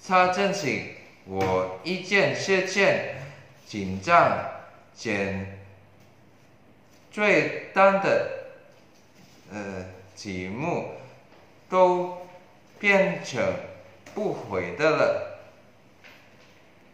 他证醒我一件事件，紧张简最单的题目都变成不会的了。